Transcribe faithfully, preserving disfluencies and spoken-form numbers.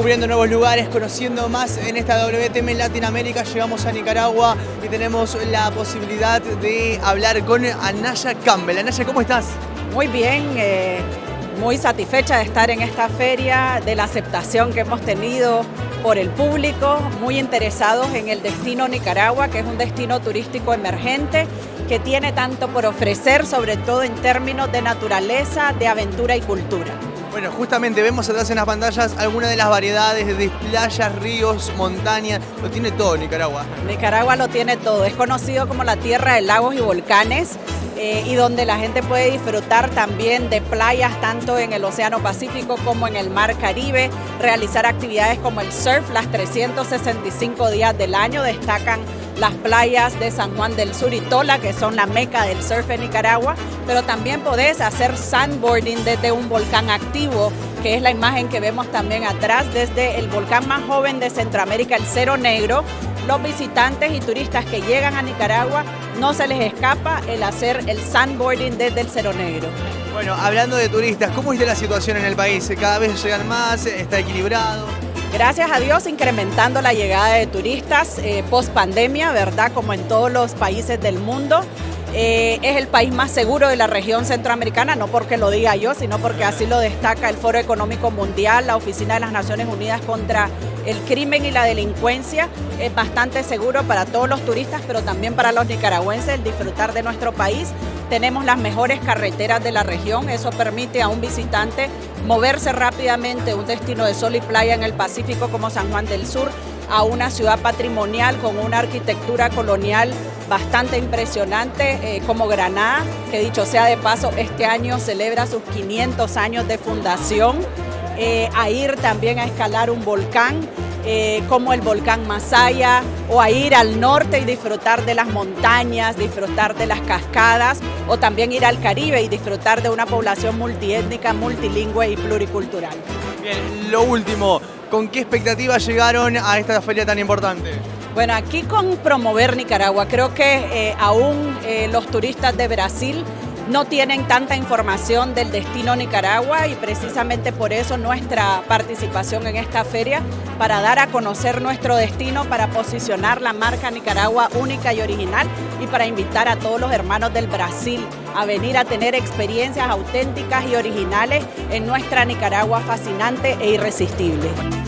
descubriendo nuevos lugares, conociendo más en esta W T M Latinoamérica. Llegamos a Nicaragua y tenemos la posibilidad de hablar con Anaya Campbell. Anaya, ¿cómo estás? Muy bien, eh, muy satisfecha de estar en esta feria, de la aceptación que hemos tenido por el público, muy interesados en el destino Nicaragua, que es un destino turístico emergente, que tiene tanto por ofrecer, sobre todo en términos de naturaleza, de aventura y cultura. Bueno, justamente vemos atrás en las pantallas algunas de las variedades de playas, ríos, montañas, lo tiene todo Nicaragua. Nicaragua lo tiene todo, es conocido como la tierra de lagos y volcanes, eh, y donde la gente puede disfrutar también de playas tanto en el Océano Pacífico como en el Mar Caribe, realizar actividades como el surf las trescientos sesenta y cinco días del año. Destacan las playas de San Juan del Sur y Tola, que son la meca del surf en Nicaragua, pero también podés hacer sandboarding desde un volcán activo, que es la imagen que vemos también atrás, desde el volcán más joven de Centroamérica, el Cerro Negro. Los visitantes y turistas que llegan a Nicaragua no se les escapa el hacer el sandboarding desde el Cerro Negro. Bueno, hablando de turistas, ¿cómo es la situación en el país? ¿Cada vez llegan más? ¿Está equilibrado? Gracias a Dios, incrementando la llegada de turistas eh, post pandemia, ¿verdad? Como en todos los países del mundo. Eh, es el país más seguro de la región centroamericana, no porque lo diga yo, sino porque así lo destaca el Foro Económico Mundial, la Oficina de las Naciones Unidas contra el Crimen y la Delincuencia. Es bastante seguro para todos los turistas, pero también para los nicaragüenses el disfrutar de nuestro país. Tenemos las mejores carreteras de la región, eso permite a un visitante moverse rápidamente de un destino de sol y playa en el Pacífico como San Juan del Sur a una ciudad patrimonial con una arquitectura colonial bastante impresionante eh, como Granada, que dicho sea de paso, este año celebra sus quinientos años de fundación, eh, a ir también a escalar un volcán, Eh, como el volcán Masaya, o a ir al norte y disfrutar de las montañas, disfrutar de las cascadas, o también ir al Caribe y disfrutar de una población multiétnica, multilingüe y pluricultural. Bien, lo último, ¿con qué expectativas llegaron a esta feria tan importante? Bueno, aquí con promover Nicaragua, creo que eh, aún eh, los turistas de Brasil no tienen tanta información del destino Nicaragua, y precisamente por eso nuestra participación en esta feria, para dar a conocer nuestro destino, para posicionar la marca Nicaragua única y original, y para invitar a todos los hermanos del Brasil a venir a tener experiencias auténticas y originales en nuestra Nicaragua fascinante e irresistible.